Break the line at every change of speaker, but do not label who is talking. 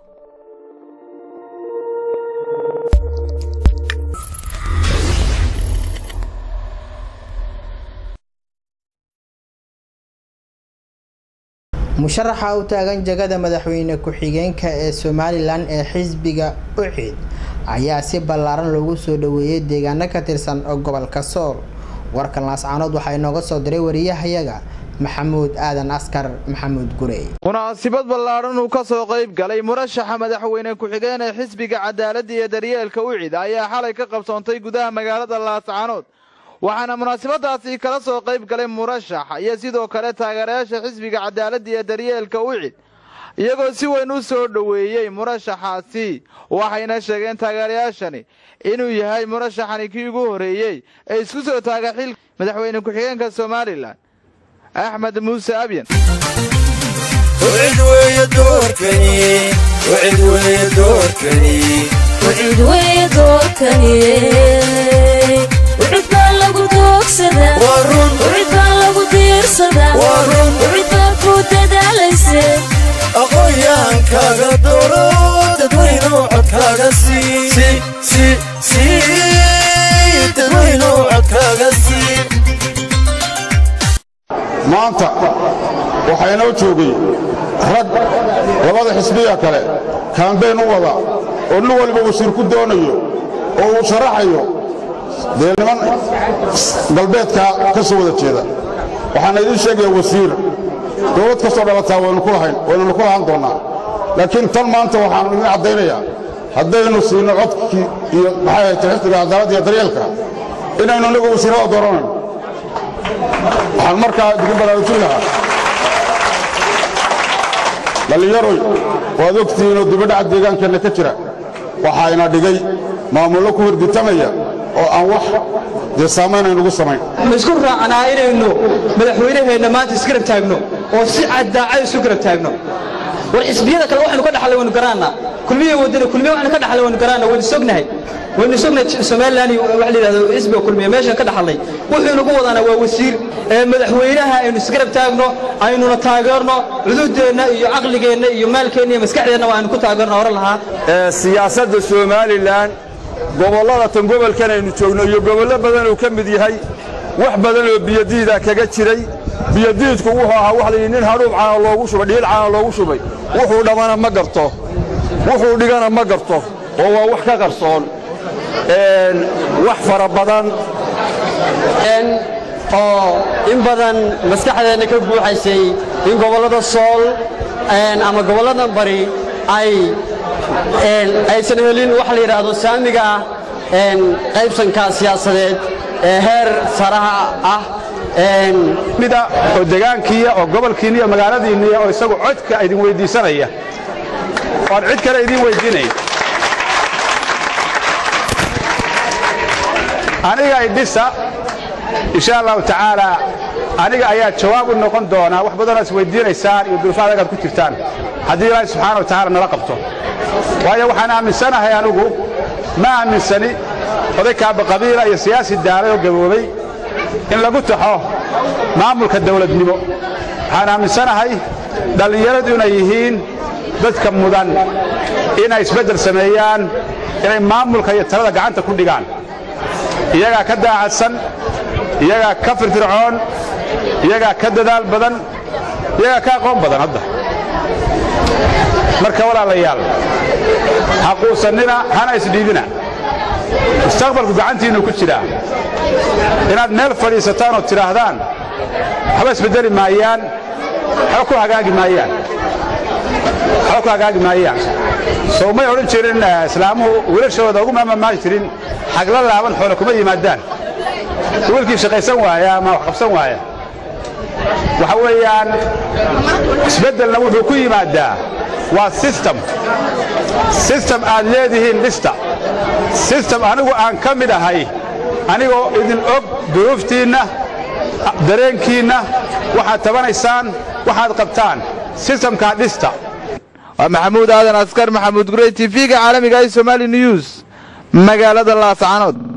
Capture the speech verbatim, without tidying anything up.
musharaxa u taagan jagada madaxweyne ku-xigeenka ee Somaliland ee xisbiga U C I D ayaa si ballaaran loogu soo dhaweeyay deegaano ka tirsan gobolka Sool. warkan laascaanood waxa inooga soo diray wariyahayaga Maxamuud Aadan Askar Maxamuud Gurey.
munaasabad ballaaran uu ka soo qayb galay murashaxa madaxweyne ku-xigeen ee xisbiga cadaaladda iyo daryeelka U C I D ayaa xalay ka qabsoontay gudaha magaalada laascaanood. waxaana munaasabadaasi kala soo qayb galay murashax iyo sidoo kale taageerayaasha xisbiga cadaaladda iyo daryeelka U C I D iyagoo si weyn u soo dhaweeyay murashaxaasi. waxayna sheegeen taageerayaashani inuu yahay murashaxani kii ugu horeeyay ee isku soo taaga xil madaxweyne ku-xigeenka Somaliland Axmed Muuse Abyan.
وعد ويدوركني وعد ويدوركني
وعد ويدوركني وعد بالغ دوكسدا
وارون
وعد بالغ ديرسدا
وارون
وعد بالغ دداليسه
أقويان كاغا دورو تدوينو عدكاغا سي سي سي سي تدوينو عدكاغا سي
maanta waxayna u joogay rag labada xisbiga kale kaambeyn u wada oo nin walba wasiir ku doonayo oo uu sharaxayo deegaanada galbeedka ka soo wada jeeda. waxaan idin sheegay wasiir dowlad ka soo dhalataa waynu ku lahayn waynu ku lahaan doonaa, laakiin tan maanta waxaan idin cadeynayaa haddaynu siino codkii iyo maxay ahayd xisbiga cadaaladda iyo daryeelka inaynu anagu wasiirada dooranayno. waxaan markaa idin baraarujin lahaa dhalinyaroy waad ogtihiin oo dibadhaca deegaankeenna ka jira waxayna dhigay maamullo ku hirditamaya oo aan wax dee saamayn ugu samayn.
ma isku raacanaa inaynu madaxweynaheenna maanta isgarab taagno oo si caddaacad isu garab taagno. war xisbiyada kale waxaynu ka dhaxlay waynu garaanaa kulmiye wadana kulmiye waxaynu ka dhaxlay waynu garaanaa waynu sognahay waynu sognahay Somaliland wax la yiraahdo xisbiga kulmiye meesha ka dhaxlay wuxuu nagu wadaana waa wasiir ee madaxweynaha aynu isgarab taagno aynuna taageerno xuduudeena iyo aqligeena iyo maalkeena iyo maskaxdeena waanu ku taageerno hore lahaa
ee siyaasadda Somaliland gobolada tan gobolkan aynu joogno iyo gobollo badan oo ka mid yahay wax badan oo biyadiida kaga jiray biyadiidku wuxuu ahaa wax la nin haruub caan loogu shubay dhiil caan loogu shubay wuxuu dhamana ma garto wuxuu dhigana ma garto oo waa wax ka qarsoon een wax fara badan
een oo in badan maskaxdeena ka buuxaysay in gobolada Sool een ama gobolada bari ay een aysan helin wax la yiraahdo saamiga een qaybsanka siyaasadeed ee heer saraha ah een
mida oo deegaankiya oo gobolkiina iyo magaaladiina oo isagu codka idin weydiisanaya oo cid kale idin weydiinay aniga idisa insha Allah ta'ala aniga ayaa jawaab u noqon doona wax badan as weydiinaysaan iyo duruufaha aad ku jirtaan hadii Ilaahay subhanahu wa ta'ala nala qabto. waayo waxaan aaminsanahay anigu ma aaminsani odayka qabiila iyo siyaasi daaray oo gaboobay in lagu taxo maamulka dawladnimo. waxaan aaminsanahay dhalinyaradu inay yihiin dadka mudan inay isbedel sameeyaan inay maamulka iyo talada gacanta ku dhigaan iyaga ka daacadsan iyaga ka firfircoon iyaga ka dadaal badan iyaga ka aqoon badan hadda. marka walaalayaal xaquusanina hana isdhiibina mustaqbalku gacantiina ku jira inaad meel fadhiisataan oo tiraahdaan waxba isbedeli maayaan waxa ku hagaagi maayaan waxa ku hagaagi maayaan soo ma oran jirin islaamuhu wiilashooda ugu maamulmaan jirin xagla laaban xoolo kuma yimaadaan wiilkii shaqaysan waaya ama wax qabsan waaya waxa weeyaan isbedelna wuxuu ku yimaadaa waa system system aad leedihiin dhista system anigu aan ka mid ahay anigoo idin og duruuftiina dareenkiina waxaad tabanaysaan waxaad qabtaan systemka dhista.
Maxamuud Aadan Askar Maxamuud Gurey T V-ga caalamiga ee Somali News magaalada Laascaanood.